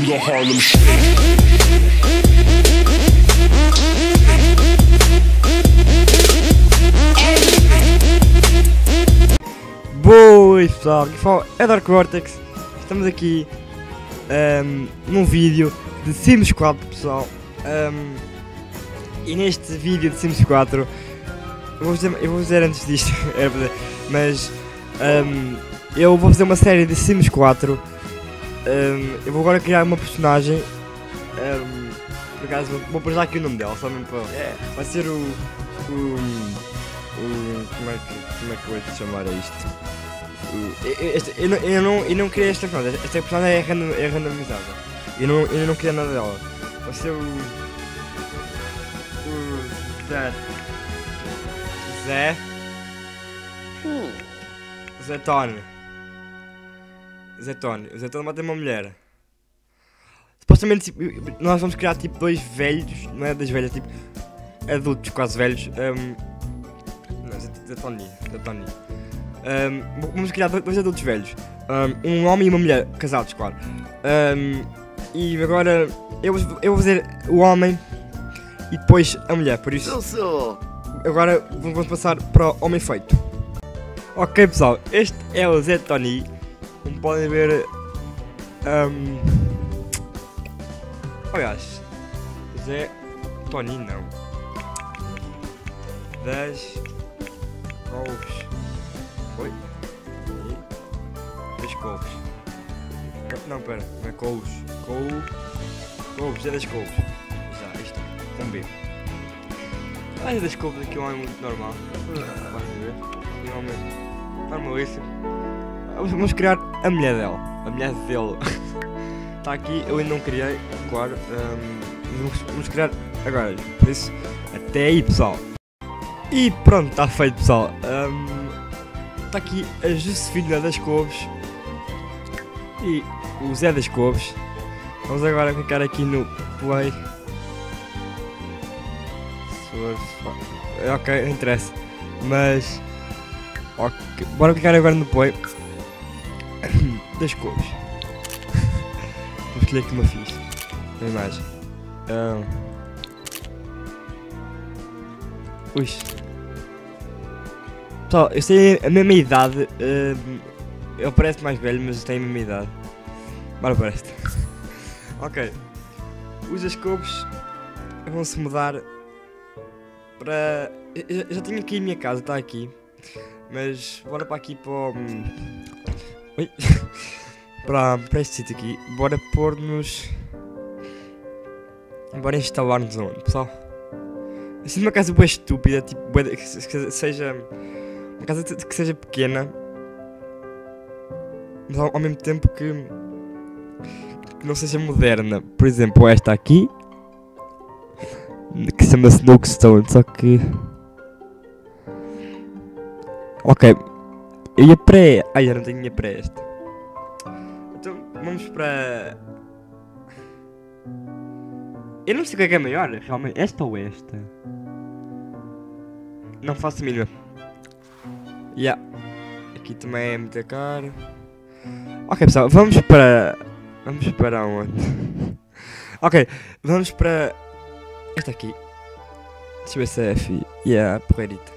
the Harlem Shake. Boas pessoal, aqui fala é Dark Vortex. Estamos aqui num vídeo de Sims 4 pessoal. E neste vídeo de Sims 4 eu vou dizer antes disto, mas eu vou fazer uma série de Sims 4. Eu vou agora criar uma personagem. Por acaso vou pôr já aqui o nome dela, só mesmo para. Vai ser como é que eu vou chamar a isto? Eu não queria esta personagem. Esta personagem é randomizada. Eu não queria nada dela. Vai ser o Zetone. O Zetone vai ter uma mulher. Supostamente nós vamos criar tipo dois velhos, não é dois velhos, tipo adultos, quase velhos. Zetone. Vamos criar dois adultos velhos. Um homem e uma mulher, casados, claro. E agora eu vou fazer o homem e depois a mulher, por isso. Agora vamos passar para o homem feito. Ok pessoal, este é o Zetone. Como podem ver. Aliás, Zé Tony não. 10 couves. Oi? 10 couves. Não, pera, não é couves. Couves, é 10 couves. Já, isto, com B. É 10 couves aqui é um homem muito normal. Podem ver. Um homem normalíssimo. Vamos criar a mulher dela. A mulher dele. Está aqui, eu ainda não criei, claro. Vamos criar agora. Por isso, até aí pessoal. E pronto, está feito pessoal. Está aqui a Josefina das Couves e o Zé das Couves. Vamos agora clicar aqui no play. Ok, não interessa. Mas ok, bora clicar agora no play das Couves. Vou escolher aqui uma ficha, uma imagem. Ui. Pessoal, eu sei a mesma idade. Ele parece mais velho, mas tem a mesma idade. Bora para esta. Ok. Os Ascobes vão se mudar para. Eu já tenho aqui a minha casa, está aqui. Mas bora para aqui para o. Ui. para este sítio aqui. Bora pôr-nos. Bora instalar-nos onde, pessoal? Assim uma casa bem estúpida, tipo, que seja. Uma casa que seja pequena, mas ao mesmo tempo que não seja moderna. Por exemplo, esta aqui, que se chama Snowstone, só que. Ok, eu ia para. Ai, eu não tenho para esta. Então vamos para. Eu não sei o que é maior, realmente, esta ou esta? Não faço a mínima. Aqui também é muito caro. Ok pessoal, vamos para onde? Ok, vamos para esta aqui. Deixa eu ver se é F. Porreirita.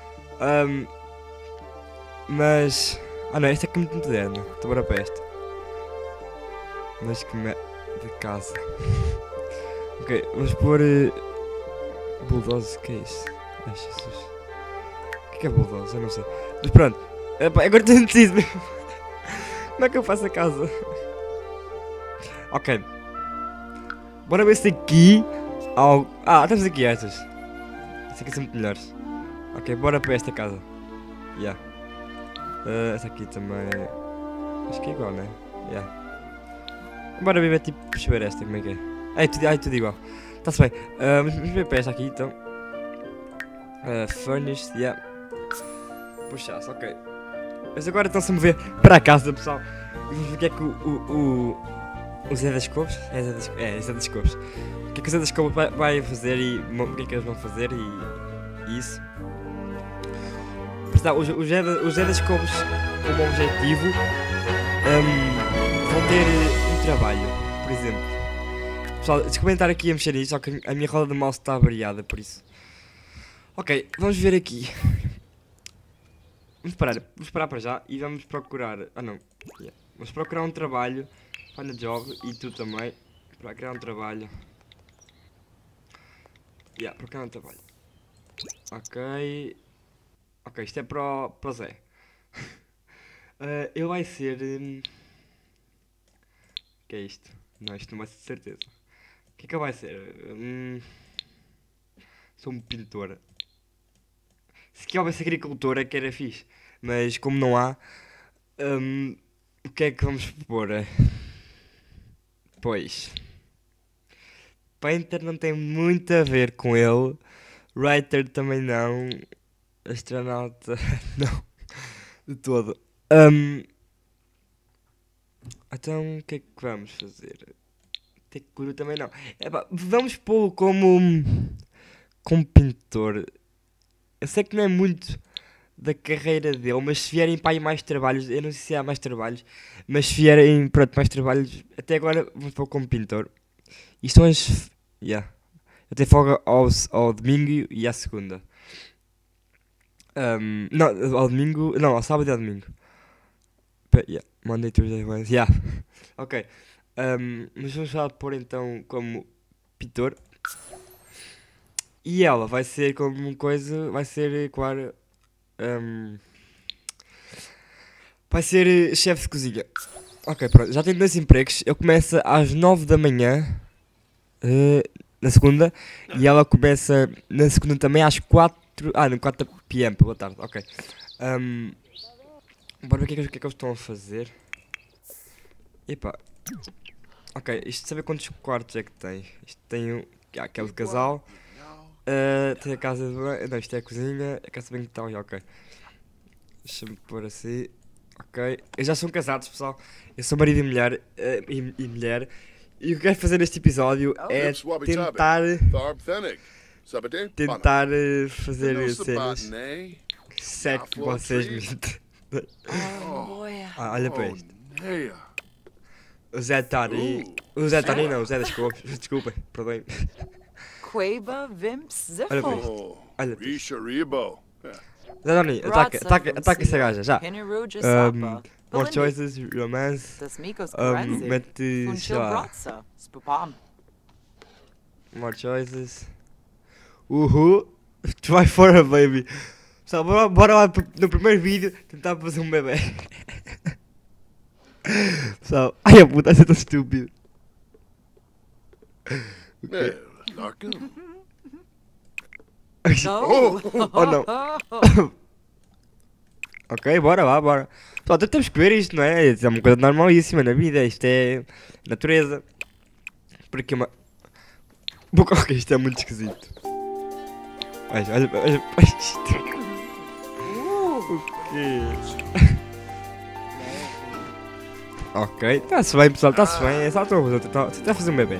Mas. Não, esta aqui é muito moderna. Então bora para esta. Mas que me de casa. Ok, vamos pôr bulldoze, que é isso? Ai Jesus. O que é bulldoze? Eu não sei. Mas pronto, agora estou indeciso mesmo. Como é que eu faço a casa? Ok. Bora ver se aqui temos aqui estas. Estas aqui são muito melhores. Ok, bora para esta casa. Esta aqui também. Acho que é igual, né? Bora ver tipo perceber esta, como é que é. É tudo igual. Está-se bem. Vamos ver para esta aqui então. Furnished, puxa-se, ok. Mas agora estão-se a mover para a casa, pessoal. Vamos ver o que é que o Zé das Couves. Zé das Couves. O que é que o Zé das Couves vai fazer e o que é que eles vão fazer e isso. Portanto, o Zé das Couves, como objetivo, vão ter um trabalho. Por por exemplo. Pessoal, desculpem estar aqui a mexer nisso, só que a minha roda de mouse está variada, por isso. Ok, vamos ver aqui. Vamos parar para já e vamos procurar. Ah não. Yeah. Vamos procurar um trabalho. Find a job e tu também. Para criar um trabalho. Yeah, procurar um trabalho. Ok. Ok, isto é para o Zé. Ele vai ser. O que é isto? Não, isto não vai ser de certeza. O que é que ele vai ser? Sou um pintor. Se que houvesse agricultor é que era fixe. Mas como não há, o que é que vamos pôr? Pois. Painter não tem muito a ver com ele. Writer também não. Astronauta não. De todo. Então o que é que vamos fazer? Tecuro também não. Vamos pô-lo como pintor. Eu sei que não é muito da carreira dele, mas se vierem para aí mais trabalhos, eu não sei se há mais trabalhos, mas se vierem pronto, mais trabalhos, até agora vamos pôr como pintor. Isto são as. Yeah. Eu tenho folga ao domingo e à segunda. Não, ao domingo. Não, ao sábado e ao domingo. Yeah. Monday, Tuesday, Wednesday. Yeah. Ok. Mas vamos já pôr então como pintor. E ela vai ser como coisa. Vai ser, claro. Vai ser chefe de cozinha. Ok, pronto. Já tenho 2 empregos. Eu começo às 9 da manhã. Na segunda. E ela começa na segunda também às 4. No 4 p.m. Boa tarde. Ok. Bora ver o que é que eles estão a fazer. Epá. Ok, isto saber quantos quartos é que tem. Isto tem aquele casal. Tem a casa de banho. Não, isto é a cozinha. A casa de banho que está ali, ok. Deixa-me pôr assim. Ok. Eles já são casados, pessoal. Eu sou marido e mulher. E mulher. E o que eu quero fazer neste episódio é tentar. Tentar fazer cenas. Se é que vocês me entendem. Olha para isto. O Zé está ali. O Zé está ali não, o Zé das Couves. Desculpem, perdoem. Queba Vimps Olha para Ziffle. isto. Olha para isto. Risharibo. Zé Doni, ataca essa gaja, já. Pineruja Sapa. More choices, romance. Das Mikos Karenzi. Mete, sei Funchil lá, Bratza. Spupam. more choices. Try for a baby. Pessoal, bora lá no primeiro vídeo tentar fazer um bebê. Pessoal, ai a puta, isso é tão estúpido. Larkin. Oh não. Ok, bora lá, bora. Pessoal, temos que ver isto, não é? Isto é uma coisa normalíssima na vida, isto é natureza. Por aqui uma. Ok, isto é muito esquisito. Olha isto. O quê? Ok, está-se bem pessoal, está-se bem, é só estou a fazer um bebê.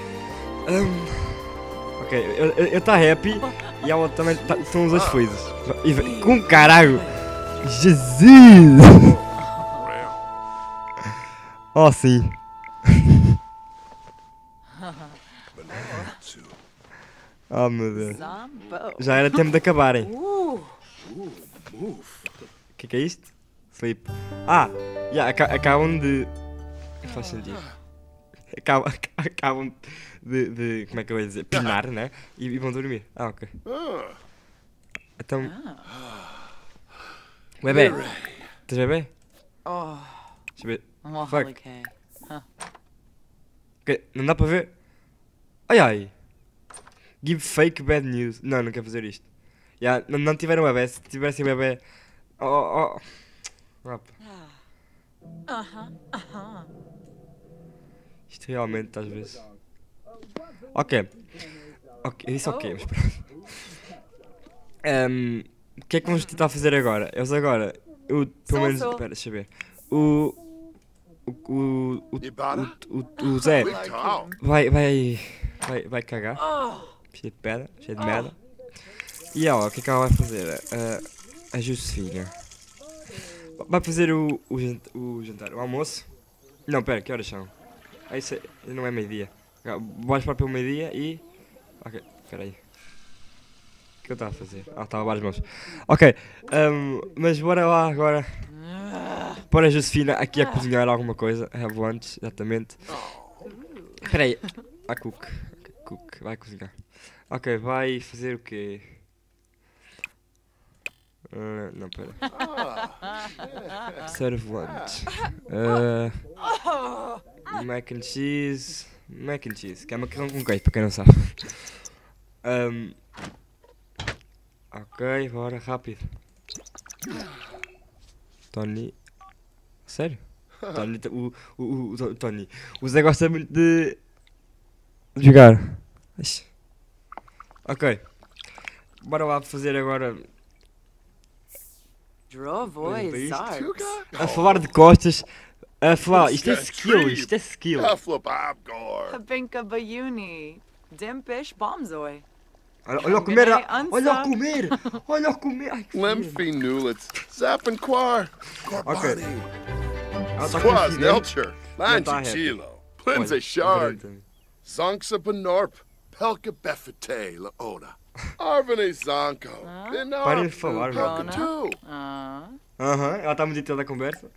Ok, eu estou happy e ela também estão os dois felizes. Com caralho! Jesus! Oh sim! Oh meu Deus! Já era tempo de acabarem. O que é isto? Sleep. Acabam de. Não faz sentido. Acabam de. Como é que eu ia dizer? Pinar, né? E vão dormir. Ok. Então. Bebê! Tens bebê? Oh. Deixa eu ver. Fuck. Ok, não dá para ver? Ai. Give fake bad news. Não quero fazer isto. Não tiveram bebê. Se tivessem bebê. Isto realmente às vezes. Ok, eu disse ok, mas pronto. O que é que vamos tentar fazer agora? Eles agora. Pelo menos. Espera, deixa eu ver. O Zé vai cagar. Cheio de pedra, cheio de merda. E ela, o que é que ela vai fazer? A Josefina vai fazer o jantar, o almoço. Não, pera, que horas são? Ah, isso não é meio-dia. Vais para pelo meio-dia e... Ok, espera aí. O que eu estava a fazer? Ah, estava a lavar as mãos. Ok, mas bora lá agora. Para a Josefina aqui a cozinhar alguma coisa. Have lunch, exatamente. Espera aí. A Cook. Cook, vai cozinhar. Ok, vai fazer o quê? Não, espera. Serve lunch. Mac and cheese. Mac and cheese, que é macarrão com queijo, para quem não sabe. Ok, bora, rápido. Tony. Sério? Tony, o Tony. O Zé gosta muito de jogar. Ixi. Ok. Bora lá fazer agora. Drovoy, Zark. Tuga? A falar de costas. A falar. Isto é skill, isto é skill. Hufflepuff. Habinka Bayuni. Dimpish Bombzoy. Olha o comer, olha o comer, olha o comer. Ai, que frio. Lemfi Nulets. Zappenquar. Ok. Corbani. Ela tá com Squaz frio, né? Nelcher. Não tá happy. Lanchilo. Olha, Plinze Shard. então. Zonksa Benorp. Pelka Beffete Laona. Arvane Zonko. Parem de falar, meu. Pelka Aham, ela está muito da conversa.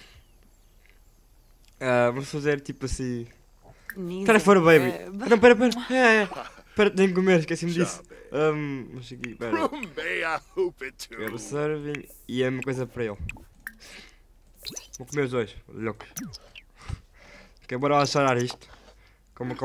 Vamos fazer tipo assim. Espera fora, baby. Não, pera. Espera, tenho que comer, esqueci-me disso. Vamos aqui, espera. Rumbea Hoopitu. Quero serving e é uma coisa para ele. Vou comer os dois, loucos. Ok, bora lá chorar isto. Comam.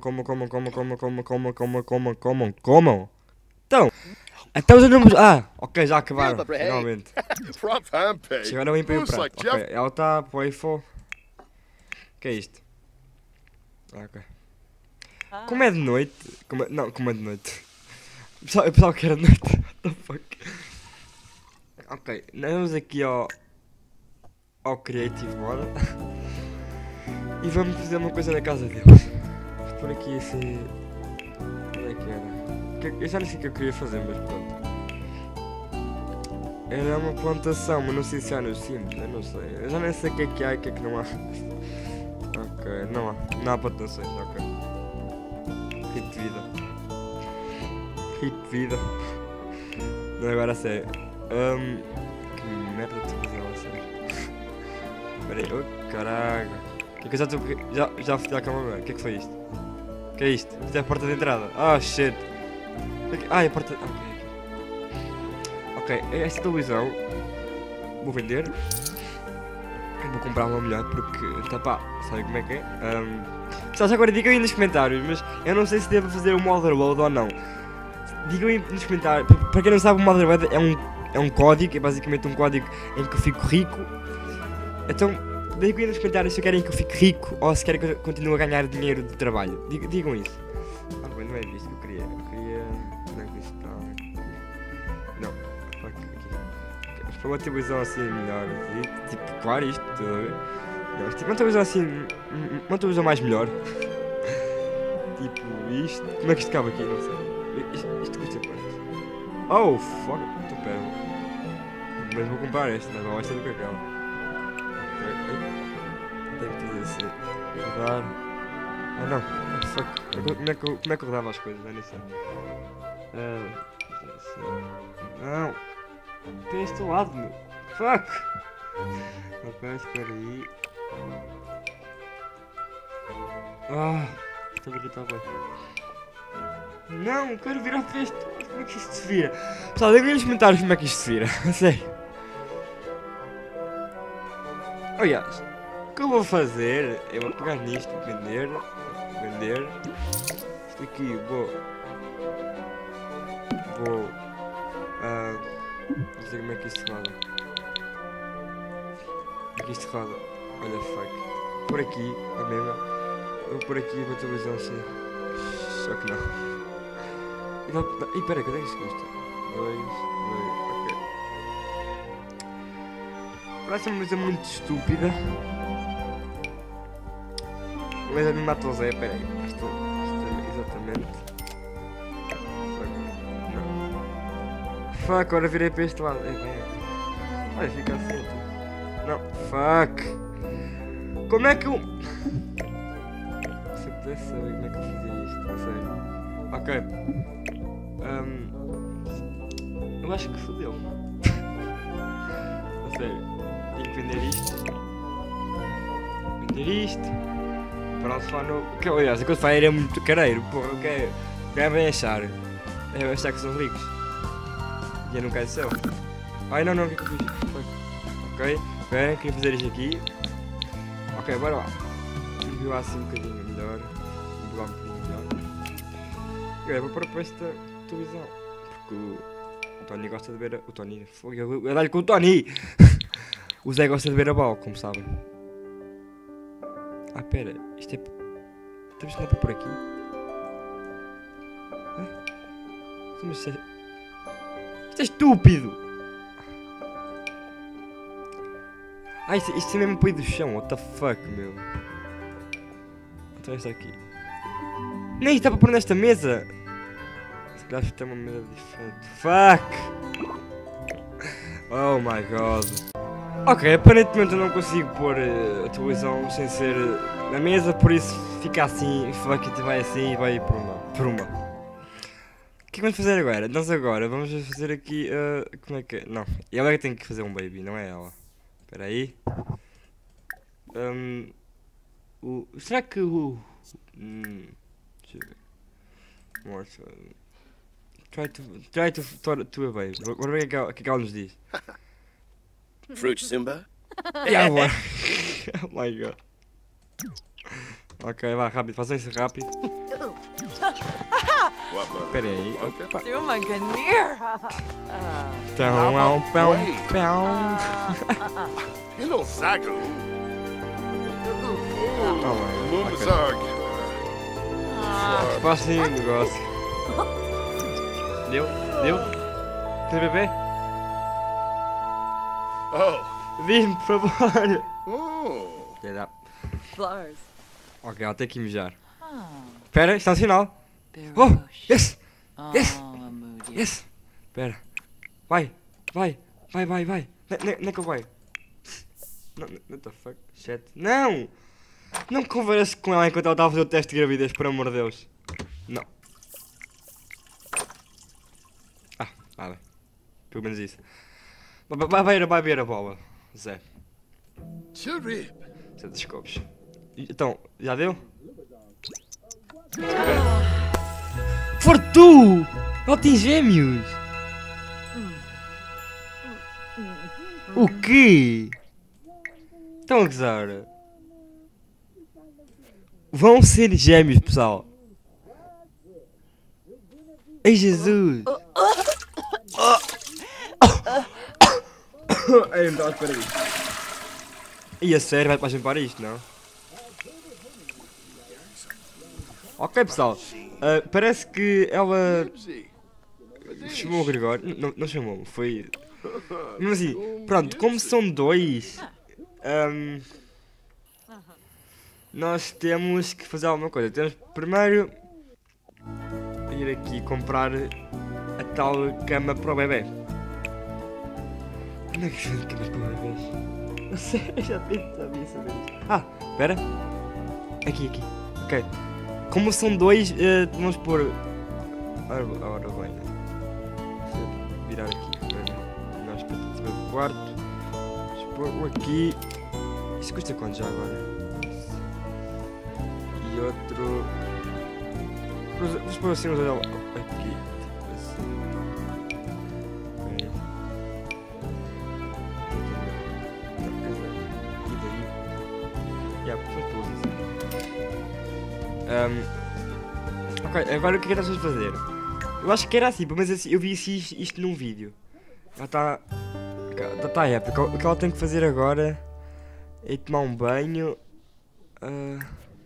Então os números. Ok, já acabaram, finalmente. Prop Hampe. Chegaram a limpar o Moose prato. like Ok, Jeff. ela está playful. O que é isto? Ok. Como é de noite. Não, como é de noite. Eu pensava que era de noite. What the fuck? Ok, vamos aqui ao Creative Mode. E vamos fazer uma coisa na casa deles. Vamos por aqui assim. Onde é que era? Eu já não sei o que eu queria fazer, mas pronto. Era uma plantação, mas não sei se há no Sims, eu não sei. Eu já nem sei o que há e o que é que não há. Ok, não há plantações, ok. Hit de vida. Não, agora a sério. Que merda de coisa a sério. Espera aí, oh caralho. Que é que eu já estou. Já fui à cama agora. O que é que foi isto? O que é isto? Isto é a porta de entrada. Ah, shit. É a porta. Ok, esta televisão. Vou vender. Vou comprar uma melhor porque. Tá pá, sabe como é que é? Pessoal, já agora digam aí nos comentários, mas eu não sei se devo fazer o Motherload ou não. Digam aí nos comentários. Para quem não sabe, o Motherload é um código, é basicamente um código em que eu fico rico. Então, digam aí nos comentários se querem que eu fique rico ou se querem que eu continue a ganhar dinheiro do trabalho. Digam isso. Bem, não é isto que eu queria. Não é isto, não. Fuck, aqui. Mas para uma televisão assim melhor. Tipo, claro, isto, tudo a ver? Não, tipo, uma televisão assim. Uma televisão mais melhor. Tipo, isto. Como é que isto cabe aqui? Não sei. Isto custa quanto? Oh, fuck. Então pera. Mas vou comprar esta, não é? Esta é do que aquela. Tenho que fazer assim. Rodar. Não. Fuck. Como é que eu rodava as coisas? Nem sei. Assim. Não. Tem este lado, meu. Fuck. Ok, espera aí. Estou a irritar bem. Não, quero virar para este. Como é que isto se vira? Pessoal, digam nos comentários como é que isto se vira. A sério. Aliás, o que eu vou fazer? Eu vou pegar nisto, vender. Isto aqui, vou. Não sei como é que isto roda. Como é que isto roda? Olha, fuck. Por aqui, a mesma. Eu vou por aqui e vou televisão assim. Só que não. E peraí, quanto é que isto custa? 2, ok. Parece uma coisa muito estúpida. Mas a mim mata o Zé, peraí. Isto é exatamente. Fuck, agora virei para este lado. Olha, fica assim. Não, fuck. Como é que eu. Até saber como é que eu fazia isto, a sério. Ok. Eu acho que fodeu. A sério. Tenho que vender isto. Vender isto. Para um sofá novo. Que, aliás, aquele sofá era muito careiro. Pô, o que vai achar? É achar que são ricos. E eu não quero ser. Ai não, o que é que eu fiz? Ok, bem, queria fazer isto aqui. Ok, bora lá. Vou assim um bocadinho melhor. Vou um bocadinho melhor. Ok, vou para esta televisão. Porque o Tony gosta de ver a... O Tony... Eu dar-lhe com o Tony! O Zé gosta de ver a bola, como sabem. Ah, pera. Isto é... Estamos a por aqui? Hã? Isto é estúpido! Ah, isto é mesmo para ir do chão, what the fuck, meu. Então esta aqui. Nem está para pôr nesta mesa! Se calhar tem uma mesa diferente. Fuck! Oh my god. Ok, aparentemente eu não consigo pôr a televisão sem ser na mesa, por isso fica assim, fuck it, vai assim e vai por uma. O que vamos fazer agora? Nós agora vamos fazer aqui, como é que é? Não, ela é que tem que fazer um baby, não é ela. Espera aí. Será que o... deixa eu ver. More, try to a baby. Agora ver o que é que ela nos diz. Fruit Simba? Yeah, boy. Oh my god. Ok, vá, rápido, façam isso rápido. Espera aí. Opa. Do uma ganir. Pão, pão, pão. Hello, Zago. Oh my god. Mumazarg. Faça aí o negócio. Deu? Deu? Quer beber? Oh. Diz-me, por favor. Oh. Já. Flowers. Ok, ela tem que mijar. Oh, Espera, está um sinal. Oh, yes, yes, moody. yes. Espera. Vai. Nem que eu vai. Não, what the fuck? Shit. Não! Não converses com ela enquanto ela está a fazer o teste de gravidez, por amor de Deus. Não. Ah, nada. Pelo menos isso. Vai ver a bola, Zé. Chirip. Zé dos copos. Então, já deu? For tu! Ela tem gêmeos! O quê? Estão a gozar? Vão ser gêmeos, pessoal. Ei, Jesus! Ei, não estava a esperar isto. E a sério, vai para limpar isto, não? Ok, pessoal. Parece que ela chamou o Gregório. Não chamou, foi... Mas assim, pronto, como são dois... nós temos que fazer alguma coisa. Temos primeiro... ir aqui comprar a tal cama para o bebê. Onde é que se vende camas para bebês? Não sei, já sabia saber isto. Ah, espera. Aqui. Ok. Como são dois, vamos pôr... Ora bem. Deixa eu virar aqui. Nós para saber o quarto. Vamos pôr aqui. Isto custa quanto já agora? E outro... Vamos pôr assim os olhos aqui. Tipo assim. E daí? Ok, agora o que é que nós vamos fazer? Eu acho que era assim, mas assim, eu vi isto num vídeo. Já está épico. O que ela tem que fazer agora é tomar um banho. O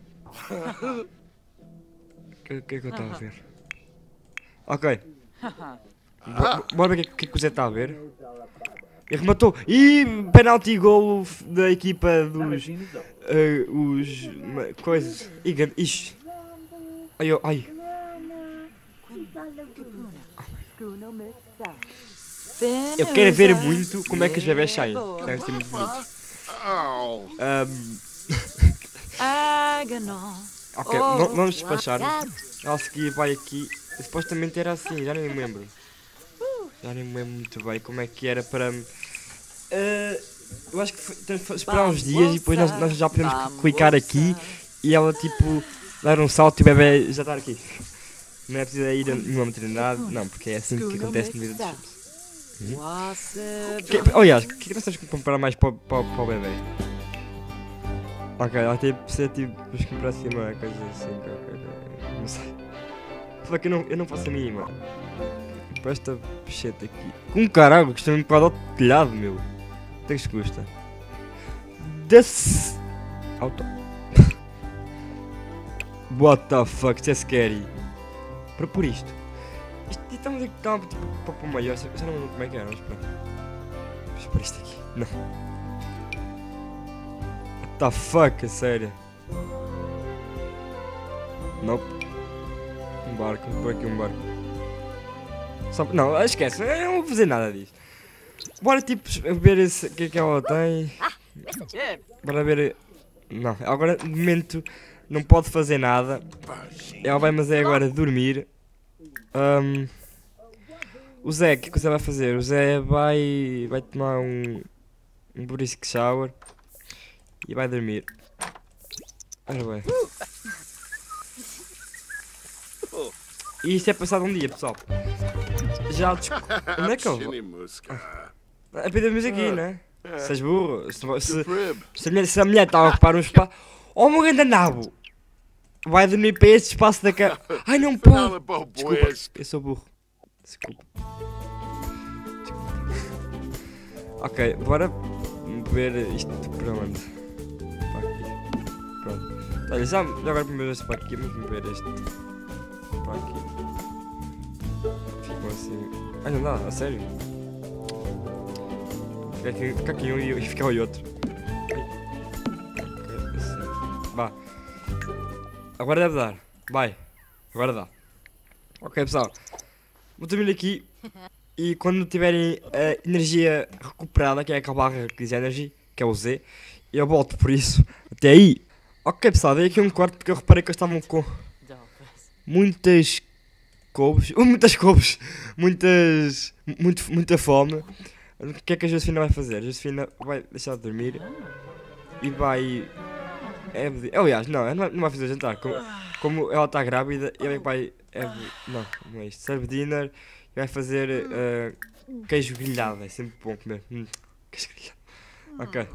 que é que eu estava a ver? Ok. Bora ver o que é que o Zé está a ver. E rematou. E penalti gol da equipa dos... os... coisas... Ixi. Ai. Eu quero ver muito como é que os bebés saem. Devem ser muito bonitos. Oh. Agonal. Ok, vamos despachar. Ela seguir vai aqui. Supostamente era assim, já nem me lembro. Já nem me lembro muito bem como é que era para... eu acho que temos que esperar uns dias e depois nós já podemos clicar aqui e ela tipo dar um salto e o bebê já estar aqui. Não é preciso ir a nenhuma maternidade, não, porque é assim que acontece no vida dos filmes. Aliás, o que nós temos que comprar mais para o bebê? Ok, ela tem que ser tipo, vamos comprar assim uma coisa assim, não sei. Só que eu não faço a mínima. Para esta pecheta aqui. Com caralho, custa-me um bocado ao telhado, meu. Quanto é que isto custa? Auto. What the fuck, isto é scary. Para por isto. Estamos aqui, tipo, para o maior. Eu já não lembro como é que era, vamos esperar. Vamos para isto aqui. Não. What the fuck, é sério. Nope. Um barco, vou pôr aqui um barco. Não, esquece, eu não vou fazer nada disso. Bora tipo ver o que é que ela tem. Bora ver. Não, agora de momento não pode fazer nada. Ela vai mas é agora dormir. O Zé, o que é que o Zé vai fazer? O Zé vai tomar um brisk shower e vai dormir. Ora bem. E isto é passado um dia, pessoal. Já onde é que eu vou? É para dormir aqui, né? Se és burro, se a mulher está a ocupar um espaço. Oh, meu grande nabo! Vai dormir para este espaço da cama. Ai, não pode! Desculpa, eu sou burro. Desculpa. Ok, bora ver isto para onde? Para aqui. Pronto. Olha, já agora primeiro este para aqui, vamos ver este. Para aqui. Ficam assim. Ai, não dá, a sério? Fica aqui um e fica o outro. Ok, assim. Vá. Agora deve dar. Vai. Agora dá. Ok, pessoal. Vou terminar aqui. E quando tiverem a energia recuperada, que é aquela barra que diz Energy, que é o Z, eu volto por isso. Até aí. Ok, pessoal, dei aqui um corte porque eu reparei que eles estavam com muitas couves. Muita fome. O que é que a Josefina vai fazer? A Josefina vai deixar de dormir e vai... aliás, não vai fazer jantar. Como ela está grávida, ele vai... não é isto. Serve dinner e vai fazer queijo grelhado. É sempre bom comer. Queijo grelhado. Ok.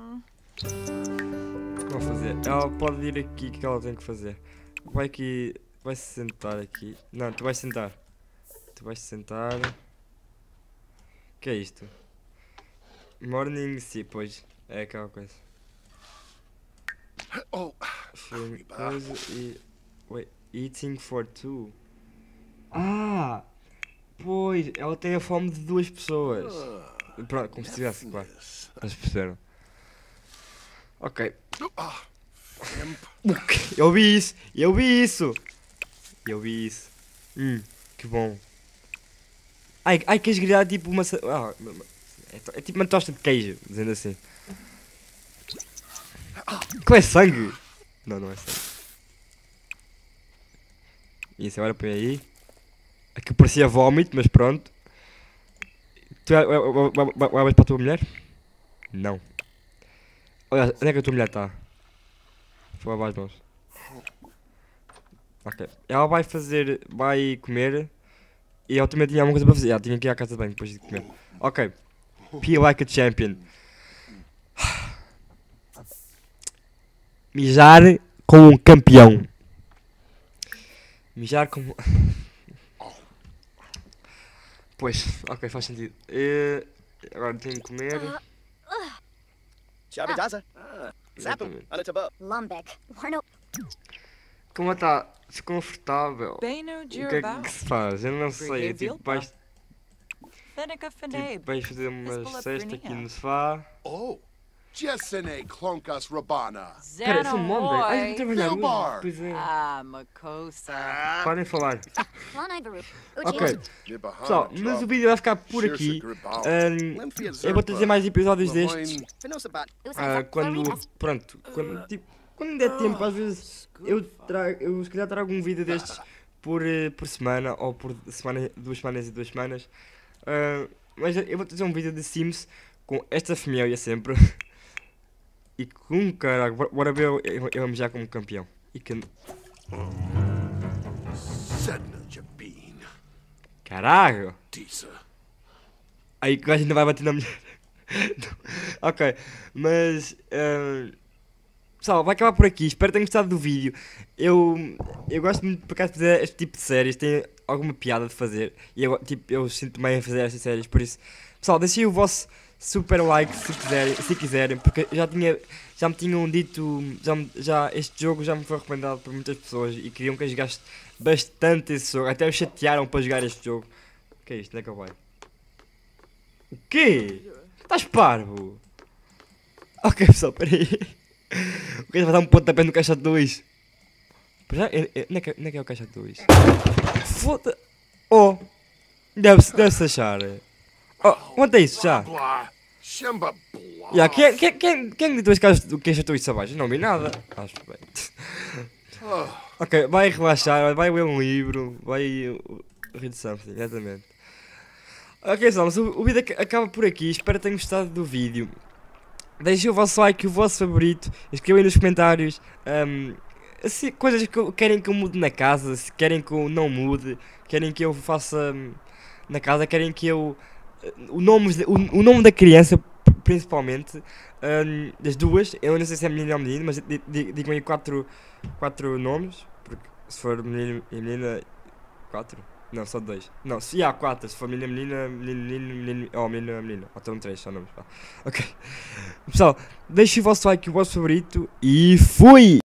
Vou fazer. Ela pode ir aqui. O que ela tem que fazer? Vai aqui... Vai se sentar aqui. Não, tu vais sentar. Tu vais sentar. O que é isto? Morning sim, pois. É aquela coisa. Coisa e... Wait, eating for two. Ah! Pois, ela tem a fome de duas pessoas. Pronto, como se tivesse, claro. Vocês perceberam. Ok. Eu vi isso! Eu vi isso! Que bom. Ai, queijo grelhado é tipo uma... é tipo uma tosta de queijo, dizendo assim. Qual é sangue? Não é sangue. Isso, agora põe aí. Aqui parecia vómito, mas pronto. Tu vais para a tua mulher? Não. Olha, onde é que a tua mulher está? Vou lavar as mãos. Ok. Ela vai fazer... Vai comer. E ela também tinha alguma coisa para fazer. Ela tinha que ir à casa de banho depois de comer. Ok. Pee like a champion. Mijar como um campeão. Mijar como... Pois, ok, faz sentido. Agora tenho que comer. Exatamente. Como está desconfortável, o que é que se faz? Eu não sei, tipo, vais fazer uma cesta aqui no sofá. Oh, Jessene Klonkas Rabana. Cara, são Monday. Ai, vou trabalhar hoje. Pois é. Makosa. Podem falar. Ok. Pessoal, mas o vídeo vai ficar por aqui. Eu vou trazer mais episódios destes. Quando, pronto, tipo, quando der tempo, às vezes eu se calhar trago um vídeo destes por semana, ou por semana, 2 semanas e 2 semanas. Mas eu vou fazer um vídeo de Sims com esta família sempre. E com caralho, bora ver eu já como campeão. E que... Sedna Jabin. Caralho! Tisa. Aí que a gente ainda vai bater na mulher. Ok, mas... pessoal, vai acabar por aqui. Espero que tenham gostado do vídeo. Eu gosto muito por acaso de fazer este tipo de séries. Tem alguma piada de fazer. E eu sinto bem a fazer estas séries. Por isso, pessoal, deixem o vosso super like se quiserem. Porque já me tinham dito. Este jogo já me foi recomendado por muitas pessoas. E queriam que eu jogasse bastante esse jogo. Até me chatearam para jogar este jogo. O que é isto? Onde é que eu vai? O quê? Estás parvo? Ok, pessoal, peraí. O gajo vai dar um pontapé no caixa 2. Já, onde é que é o caixa 2? Foda... Oh! Deve-se achar. Oh, quanto é isso já? Blah. Shemba blah. Yeah, quem ditou esse caixa 2 abaixo? Não vi nada. Acho bem. Ok, vai relaxar, vai ler um livro, vai read something, exatamente. Ok, pessoal, mas o vídeo acaba por aqui. Espero que tenham gostado do vídeo. Deixem o vosso like, o vosso favorito. Escrevam nos comentários se coisas que querem que eu mude na casa, se querem que eu não mude, querem que eu faça na casa, querem que eu... o nome da criança, principalmente, das duas. Eu não sei se é menino ou menino, mas digam aí 4 nomes, porque se for menino e menina, 4? Não, só 2. Não, se há 4, se for menina, menino, ou menina, ou então 3, só nomes. Ok. Pessoal, deixem o vosso like, o vosso favorito e fui!